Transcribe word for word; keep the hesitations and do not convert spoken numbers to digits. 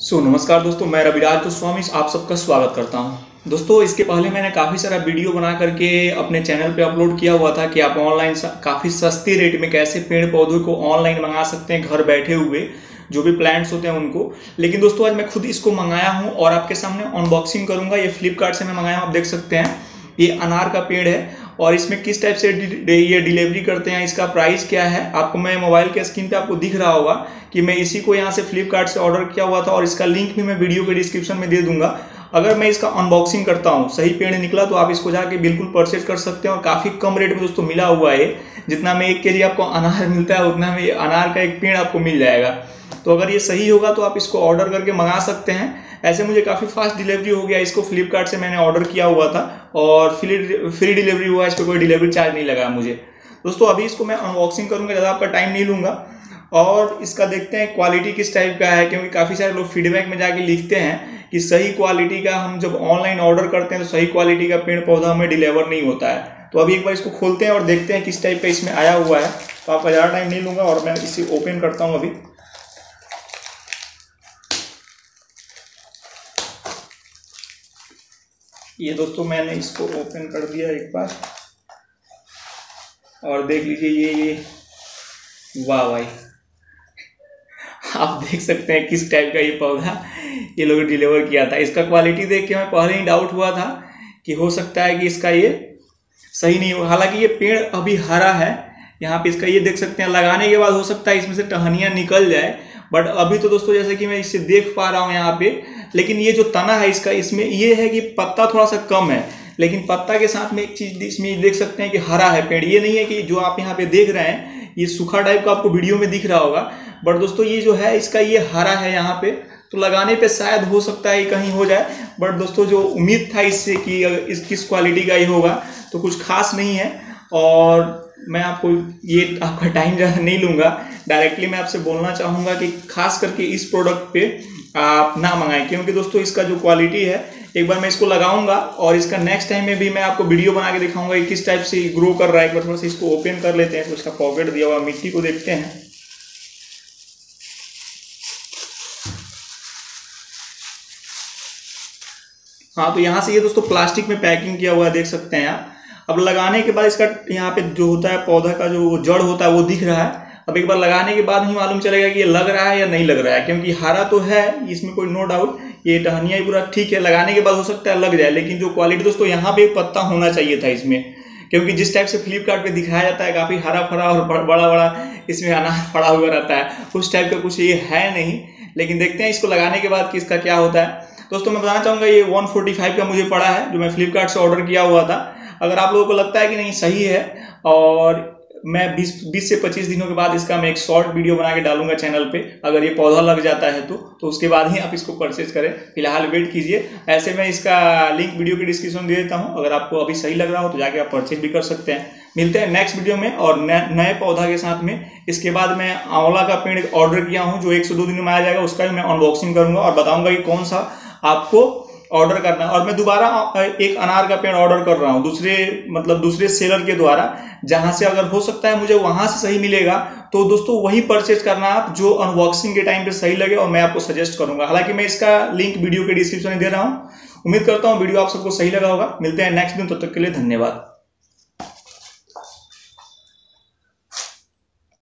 सो so, नमस्कार दोस्तों, मैं रविराज गोस्वामी आप सबका स्वागत करता हूं। दोस्तों, इसके पहले मैंने काफ़ी सारा वीडियो बना करके अपने चैनल पे अपलोड किया हुआ था कि आप ऑनलाइन काफ़ी सस्ती रेट में कैसे पेड़ पौधों को ऑनलाइन मंगा सकते हैं घर बैठे हुए, जो भी प्लांट्स होते हैं उनको। लेकिन दोस्तों, आज मैं खुद इसको मंगाया हूँ और आपके सामने अनबॉक्सिंग करूँगा। ये फ्लिपकार्ट से मैं मंगाया हूँ, आप देख सकते हैं ये अनार का पेड़ है और इसमें किस टाइप से ये डिलीवरी करते हैं, इसका प्राइस क्या है, आपको मैं मोबाइल के स्क्रीन पे आपको दिख रहा होगा कि मैं इसी को यहाँ से फ्लिपकार्ट से ऑर्डर किया हुआ था और इसका लिंक भी मैं वीडियो के डिस्क्रिप्शन में दे दूंगा। अगर मैं इसका अनबॉक्सिंग करता हूँ, सही पेड़ निकला तो आप इसको जाके बिल्कुल परचेज कर सकते हैं और काफ़ी कम रेट में दोस्तों मिला हुआ है। जितना में एक के जी आपको अनार मिलता है उतना में अनार का एक पेड़ आपको मिल जाएगा। तो अगर ये सही होगा तो आप इसको ऑर्डर करके मंगा सकते हैं। ऐसे मुझे काफ़ी फास्ट डिलीवरी हो गया। इसको फ्लिपकार्ट से मैंने ऑर्डर किया हुआ था और फ्री फ्री डिलीवरी हुआ, इस पर कोई डिलीवरी चार्ज नहीं लगा मुझे। दोस्तों, अभी इसको मैं अनबॉक्सिंग करूँगा, ज़्यादा आपका टाइम नहीं लूँगा और इसका देखते हैं क्वालिटी किस टाइप का है, क्योंकि काफ़ी सारे लोग फीडबैक में जाके लिखते हैं कि सही क्वालिटी का हम जब ऑनलाइन ऑर्डर करते हैं तो सही क्वालिटी का पेड़ पौधा हमें डिलीवर नहीं होता है। तो अभी एक बार इसको खोलते हैं और देखते हैं किस टाइप का इसमें आया हुआ है। तो आपका ज़्यादा टाइम नहीं लूँगा और मैं इसे ओपन करता हूँ अभी। ये दोस्तों मैंने इसको ओपन कर दिया एक बार और देख लीजिए ये ये वाह भाई, आप देख सकते हैं किस टाइप का ये पौधा ये लोग डिलीवर किया था। इसका क्वालिटी देख के मैं पहले ही डाउट हुआ था कि हो सकता है कि इसका ये सही नहीं हो। हालांकि ये पेड़ अभी हरा है, यहाँ पे इसका ये देख सकते हैं, लगाने के बाद हो सकता है इसमें से टहनियाँ निकल जाए, बट अभी तो दोस्तों जैसे कि मैं इसे देख पा रहा हूँ यहाँ पे, लेकिन ये जो तना है इसका, इसमें ये है कि पत्ता थोड़ा सा कम है, लेकिन पत्ता के साथ में एक चीज इसमें देख सकते हैं कि हरा है पेड़। ये नहीं है कि जो आप यहाँ पे देख रहे हैं ये सूखा टाइप का आपको वीडियो में दिख रहा होगा, बट दोस्तों ये जो है इसका ये हरा है यहाँ पे। तो लगाने पे शायद हो सकता है कहीं हो जाए, बट दोस्तों जो उम्मीद था इससे कि अगर इस किस क्वालिटी का ये होगा तो कुछ खास नहीं है। और मैं आपको ये आपका टाइम ज़्यादा नहीं लूँगा, डायरेक्टली मैं आपसे बोलना चाहूँगा कि खास करके इस प्रोडक्ट पे आप ना मंगाएं, क्योंकि दोस्तों इसका जो क्वालिटी है, एक बार मैं इसको लगाऊंगा और इसका नेक्स्ट टाइम में भी मैं आपको वीडियो बना के दिखाऊंगा कि किस टाइप से ग्रो कर रहा है। एक बार थोड़ा सा इसको ओपन कर लेते हैं तो इसका पॉकेट दिया हुआ मिट्टी को देखते हैं। हाँ, तो यहाँ से ये दोस्तों प्लास्टिक में पैकिंग किया हुआ है, देख सकते हैं आप। अब लगाने के बाद इसका यहाँ पे जो होता है पौधा का जो जड़ होता है वो दिख रहा है। अब एक बार लगाने के बाद ही मालूम चलेगा कि ये लग रहा है या नहीं लग रहा है, क्योंकि हरा तो है, इसमें कोई नो डाउट, ये टहनिया ही पूरा ठीक है। लगाने के बाद हो सकता है लग जाए, लेकिन जो क्वालिटी दोस्तों यहाँ पे पत्ता होना चाहिए था इसमें, क्योंकि जिस टाइप से फ्लिपकार्ट पे दिखाया जाता है काफ़ी हरा भरा और बड़ा बड़ा इसमें अनार पड़ा हुआ रहता है, उस टाइप का कुछ ये है नहीं। लेकिन देखते हैं इसको लगाने के बाद कि इसका क्या होता है। दोस्तों मैं बताना चाहूँगा ये वन फोर्टी फाइव का मुझे पड़ा है, जो मैं फ्लिपकार्ट से ऑर्डर किया हुआ था। अगर आप लोगों को लगता है कि नहीं सही है, और मैं बीस बीस से पच्चीस दिनों के बाद इसका मैं एक शॉर्ट वीडियो बना के डालूंगा चैनल पे, अगर ये पौधा लग जाता है तो तो उसके बाद ही आप इसको परचेज करें। फिलहाल वेट कीजिए। ऐसे मैं इसका लिंक वीडियो के डिस्क्रिप्शन दे देता हूँ, अगर आपको अभी सही लग रहा हो तो जाके आप परचेज भी कर सकते हैं। मिलते हैं नेक्स्ट वीडियो में और नए पौधा के साथ में। इसके बाद मैं आंवला का पेड़ ऑर्डर किया हूँ जो एक से दो दिन में आ जाएगा, उसका भी मैं अनबॉक्सिंग करूंगा और बताऊंगा कि कौन सा आपको ऑर्डर करना है। और मैं दोबारा एक अनार का पेड़ ऑर्डर कर रहा हूँ दूसरे मतलब दूसरे सेलर के द्वारा, जहां से अगर हो सकता है मुझे वहां से सही मिलेगा तो दोस्तों वही परचेज करना आप, जो अनबॉक्सिंग के टाइम पे सही लगे और मैं आपको सजेस्ट करूंगा। हालांकि मैं इसका लिंक वीडियो के डिस्क्रिप्शन में दे रहा हूँ। उम्मीद करता हूँ वीडियो आप सबको सही लगा होगा। मिलते हैं नेक्स्ट दिन, तब तक के लिए धन्यवाद।